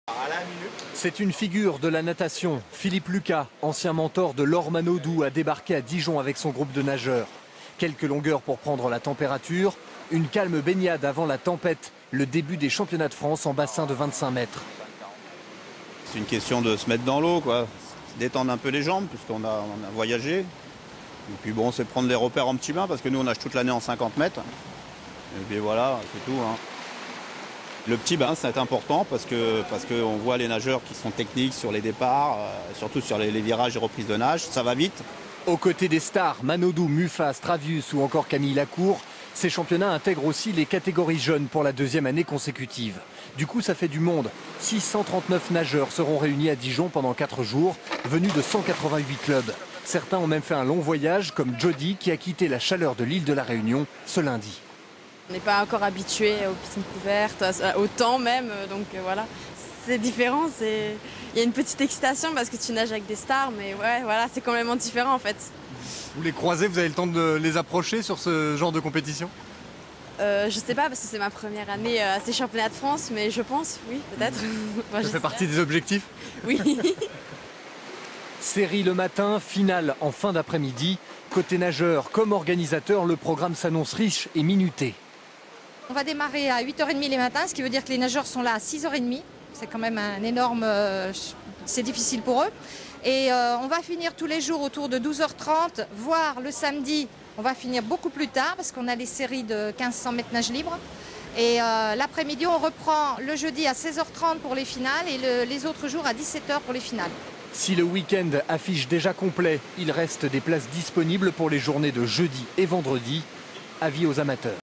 C'est une figure de la natation. Philippe Lucas, ancien mentor de Laure Manodou, a débarqué à Dijon avec son groupe de nageurs. Quelques longueurs pour prendre la température, une calme baignade avant la tempête, le début des championnats de France en bassin de 25 mètres. C'est une question de se mettre dans l'eau, quoi. Détendre un peu les jambes, puisqu'on a voyagé. Et puis bon, c'est prendre les repères en petit bain, parce que nous on nage toute l'année en 50 mètres. Et puis voilà, c'est tout, hein. Le petit bain, c'est important parce qu'on voit les nageurs qui sont techniques sur les départs, surtout sur les virages et reprises de nage, ça va vite. Aux côtés des stars, Manodou, Muffat, Stravius ou encore Camille Lacour, ces championnats intègrent aussi les catégories jeunes pour la deuxième année consécutive. Du coup, ça fait du monde. 639 nageurs seront réunis à Dijon pendant 4 jours, venus de 188 clubs. Certains ont même fait un long voyage, comme Jody, qui a quitté la chaleur de l'île de la Réunion ce lundi. On n'est pas encore habitué aux piscines couvertes, au temps même, donc voilà. C'est différent, il y a une petite excitation parce que tu nages avec des stars, mais ouais, voilà, c'est complètement différent en fait. Vous les croisez, vous avez le temps de les approcher sur ce genre de compétition? Je sais pas parce que c'est ma première année à ces championnats de France, mais je pense, oui, peut-être. Ça fait partie des objectifs? Oui. Série le matin, finale en fin d'après-midi. Côté nageur comme organisateur, le programme s'annonce riche et minuté. On va démarrer à 8h30 les matins, ce qui veut dire que les nageurs sont là à 6h30. C'est quand même un énorme... c'est difficile pour eux. Et on va finir tous les jours autour de 12h30, voire le samedi, on va finir beaucoup plus tard parce qu'on a les séries de 1500 mètres nage libre. Et l'après-midi, on reprend le jeudi à 16h30 pour les finales et les autres jours à 17h pour les finales. Si le week-end affiche déjà complet, il reste des places disponibles pour les journées de jeudi et vendredi. Avis aux amateurs.